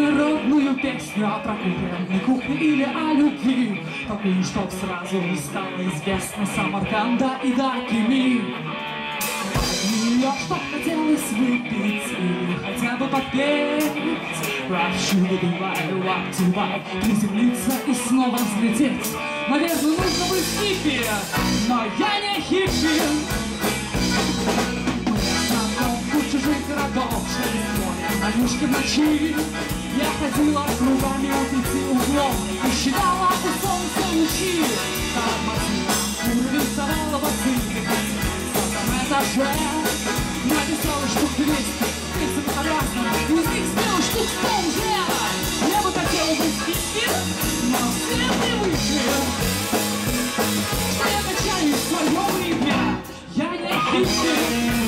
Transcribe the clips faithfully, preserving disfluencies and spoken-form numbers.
народную песню о прокуренной кухне или о любви, такую, чтоб сразу стало известно Самарканда и Дакими. Ее что хотелось выпить или хотя бы попеть, Rough sugar divide, rock to vibe, приземлиться и снова взлететь. Наверное, нужно быть хиппи, но я не хиппи. В чужих городов шесть моря, на юшке в ночи. Я ходила кругами у пяти углов и считала у солнца лучи. Тормозила, рисовала басы на сотом этаже. Написала штук двести, принцип по-разному, из них сделала штук сто уже. Я бы хотела быть хиппи, но все привыкли, что я качаюсь в своем ритме. Я не хиппи.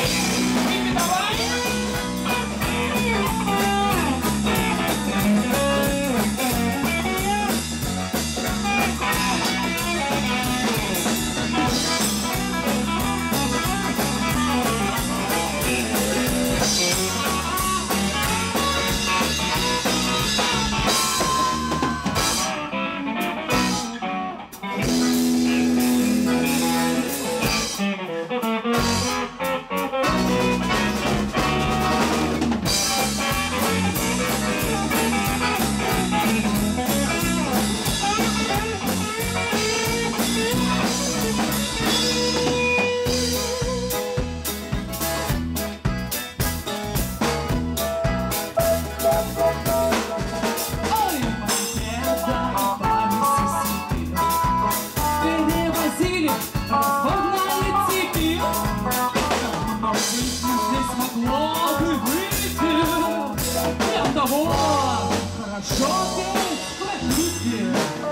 Хорошо петь в России.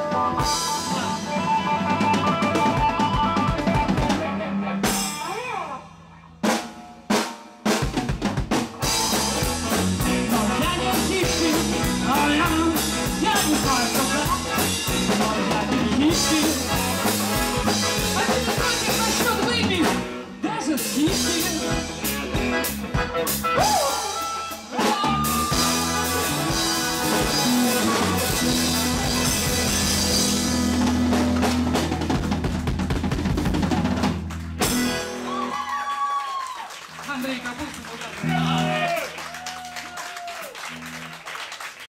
Но я не хиппи, а я, я не знаю, когда, но я не хиппи. А ты не против насчет выпить, даже с хиппи. Андрей Капустин.